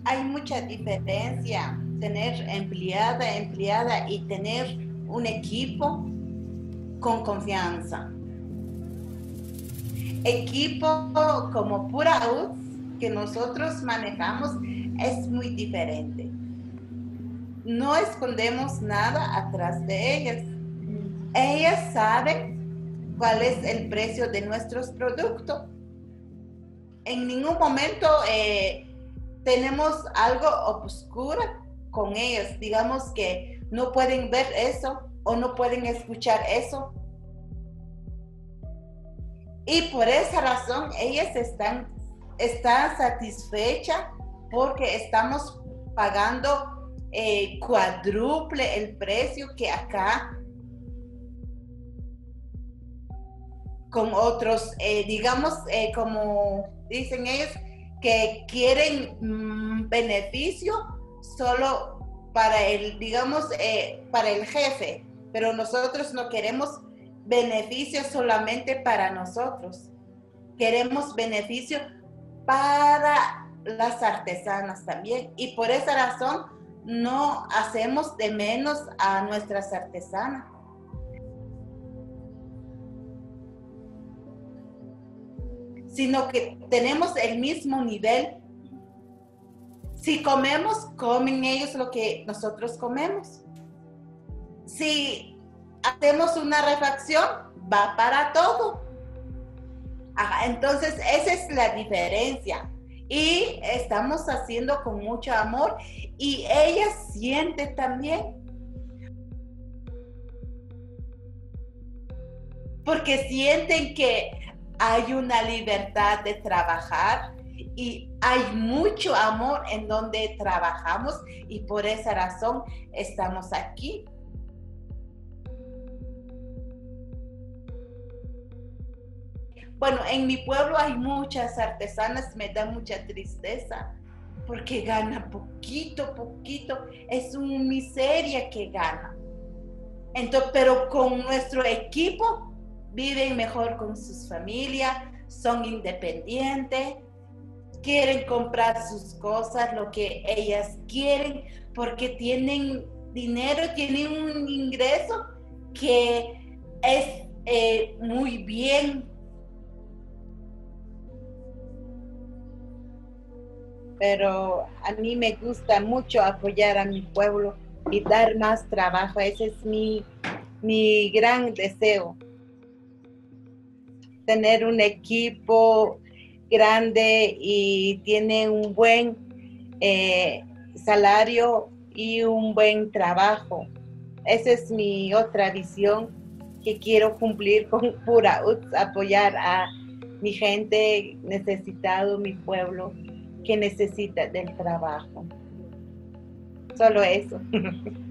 hay mucha diferencia tener empleada y tener un equipo con confianza. Equipo como Pura UTS que nosotros manejamos es muy diferente. No escondemos nada atrás de ellas. Ellas saben cuál es el precio de nuestros productos. En ningún momento tenemos algo oscuro con ellos. Digamos que no pueden ver eso o no pueden escuchar eso. Y por esa razón ellas están satisfechas porque estamos pagando cuádruple el precio que acá con otros, digamos, como dicen ellos, que quieren beneficio solo para el, digamos, para el jefe, pero nosotros no queremos beneficio solamente para nosotros, queremos beneficio para las artesanas también, y por esa razón no hacemos de menos a nuestras artesanas. Sino que tenemos el mismo nivel. Si comemos, comen ellos lo que nosotros comemos. Si hacemos una refacción, va para todo. Ajá, entonces, esa es la diferencia. Y estamos haciendo con mucho amor y ella siente también. Porque sienten que hay una libertad de trabajar y hay mucho amor en donde trabajamos y por esa razón estamos aquí. Bueno, en mi pueblo hay muchas artesanas, me da mucha tristeza porque gana poquito, es una miseria que gana. Entonces, pero con nuestro equipo viven mejor con sus familias, son independientes, quieren comprar sus cosas, lo que ellas quieren, porque tienen dinero, tienen un ingreso que es muy bien. Pero a mí me gusta mucho apoyar a mi pueblo y dar más trabajo. Ese es mi gran deseo. Tener un equipo grande y tiene un buen salario y un buen trabajo. Esa es mi otra visión que quiero cumplir con Pura UTS, apoyar a mi gente necesitado, mi pueblo que necesita del trabajo. Solo eso.